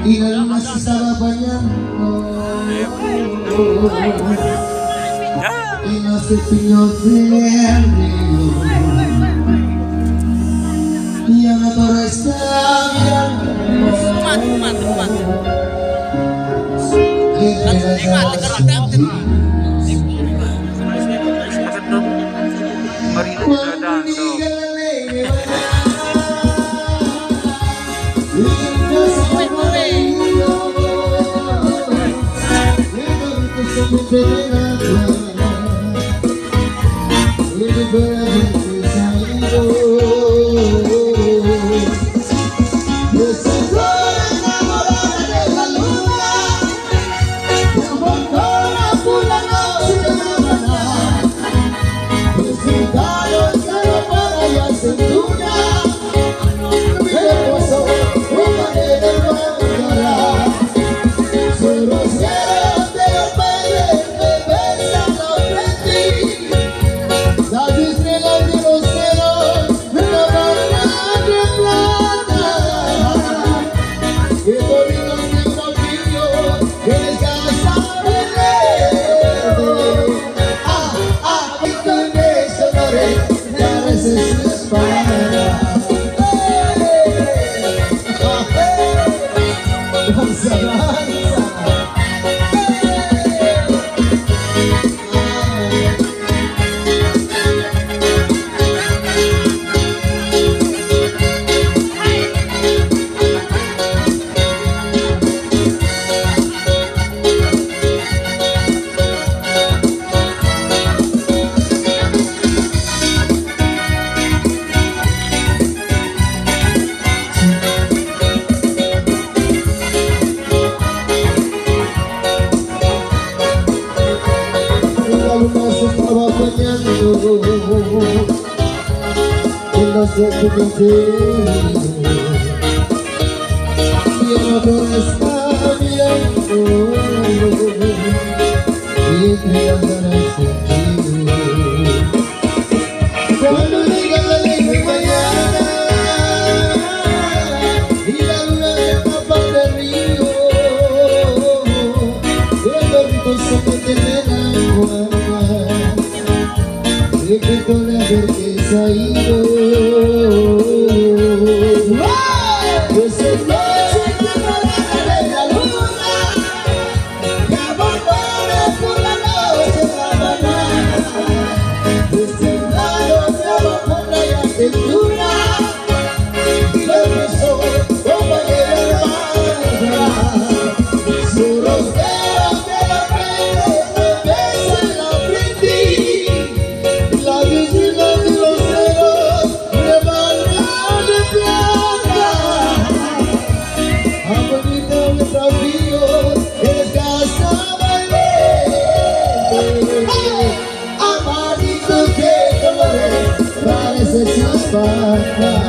y la luna se estaba bañando en los espinos del río y a la torre está mirando entre las aguas cuando diga la ley de en los espinos del y el motor está mirando y entre las ganas cuando diga la ley de mañana y la luna se escapa del río el dormito se mete en el agua y que con la certeza ha ido esa noche enamorada de la luna que abandona por la noche en la mañana descendiendo se abandona y hace luna y le besó compañera hermana su rostero de la frente me besa en la frente la visita de los ceros rebanan de plata abuelita de traviesos desgastaba el amarito que colores parece chispa